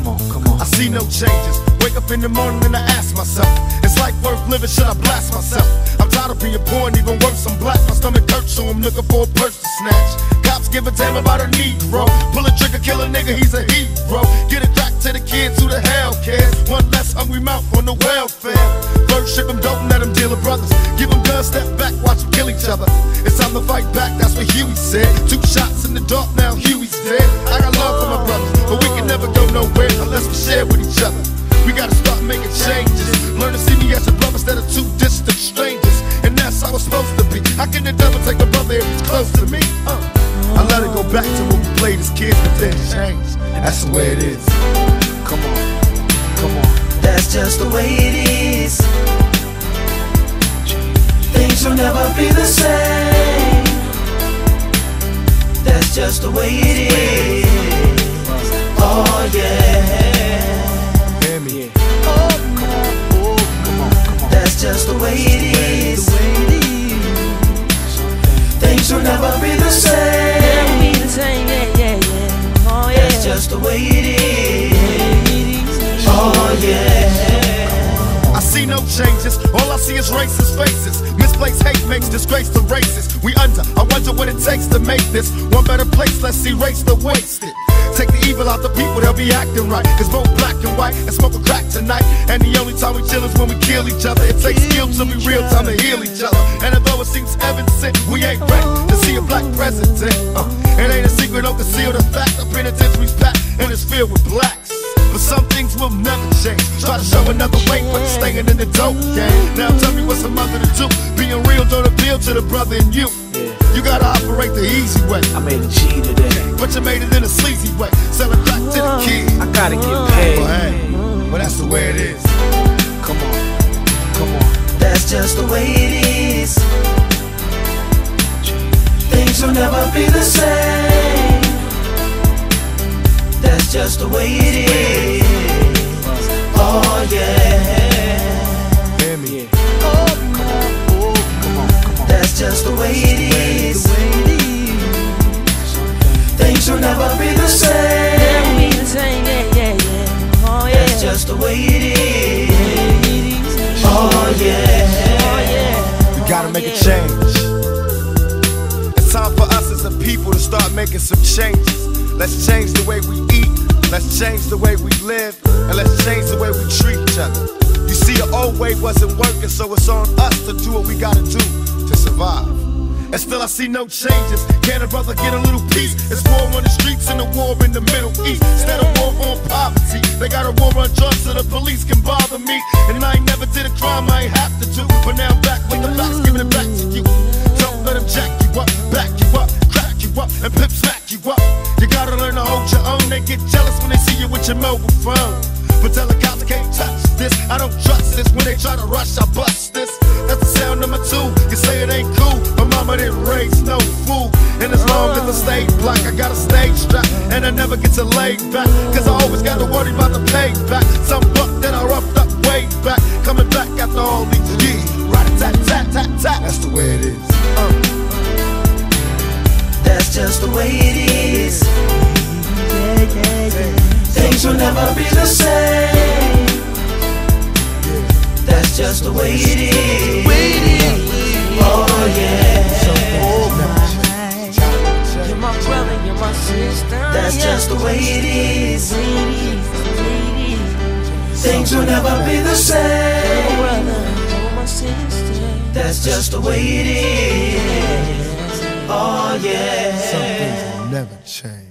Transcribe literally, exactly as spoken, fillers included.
Come on, come on. I see no changes. Wake up in the morning and I ask myself, is life worth living? Should I blast myself? I'm tired of being poor and even worse, I'm black. My stomach hurts, so I'm looking for a purse to snatch. Cops give a damn about a Negro. Pull a trigger, kill a nigga, he's a hero. Get it back to the kids who the hell cares. One less hungry mouth on the welfare. First ship them, don't let them deal with brothers. Give them guns, step back, watch them kill each other. It's time to fight back, that's what Huey said. Two shots in the dark, now Huey's dead. I got love for my brothers, but we can never go nowhere unless we share with each other. We gotta start making changes. Learn to see me as a brother instead of two distant strangers. And that's how it's supposed to be. How can the devil take a brother if he's close to me? Uh. I let it go back to when we played as kids, but then changed. That's the way it is. Come on, come on. That's just the way it is. Things will never be the same. That's just the way it is. Oh yeah. Hear me. Oh, come on, oh, come on, come on. That's just the way it is. Things will never be the same. Never be the same, yeah, yeah, yeah. Oh yeah. That's just the way it is. Oh yeah. I see no changes, all I see is racist faces. Misplaced hate makes disgrace to races. We under, I wonder what it takes to make this one better place. Let's erase the wasted. Take the evil out the people, they'll be acting right. Cause both black and white and smoke a crack tonight. And the only time we chill is when we kill each other. It takes skill to be real time to heal each other. And although it seems evident, we ain't ready to see a black president. uh, It ain't a secret, don't conceal the fact. The penitentiary's packed and it's filled with blacks. But some things will never change. Try to show another way, but staying in the dope game. Now tell me what's a mother to do. Being real don't appeal to the brother in you. You gotta operate the easy way. I made a G today, but you made it in a sleazy way. Sell it back to the kids. I gotta get paid. Well, hey, well that's the way it is. Come on, come on. That's just the way it is. Things will never be the same. That's just the way it is. Oh yeah. Hear me. Oh, come on, oh, come on, come on. That's just the way it is. Things will never be the same. Never be the same, yeah, yeah, yeah. Oh yeah. That's just the way it is. Oh yeah. Oh yeah. We gotta make a change. It's time for us as a people to start making some changes. Let's change the way we eat, let's change the way we live, and let's change the way we treat each other. You see, the old way wasn't working, so it's on us to do what we gotta do to survive. And still I see no changes. Can a brother get a little peace? It's war on the streets and a war in the Middle East. Instead of war on poverty, they got a war on drugs so the police can bother me. And I ain't never did a crime I ain't have to do, but now I'm back with the facts, giving it back to you. Don't let them jack you up, back you up, crack you up, and pimp smack you up. You gotta learn to hold your own. They get jealous when they see you with your mobile phone. But tell the cops I can't touch this. I don't trust this. When they try to rush, I bust this. That's the sound number two. You say it ain't cool, but mama didn't raise no fool. And as long as I stay black, I got a stage strap, and I never get to lay back. Cause I always got to worry about the payback. Some buck that I roughed up way back, coming back after all these years. Right tat tat tat tat. That's the way it is. Uh. That's just the way it is. Things will never be the same. That's just the way it is. Oh yeah. You're my brother, you're my sister. That's just the way it is. Things will never be the same. That's just the way it is. Oh yeah. Some things will never change.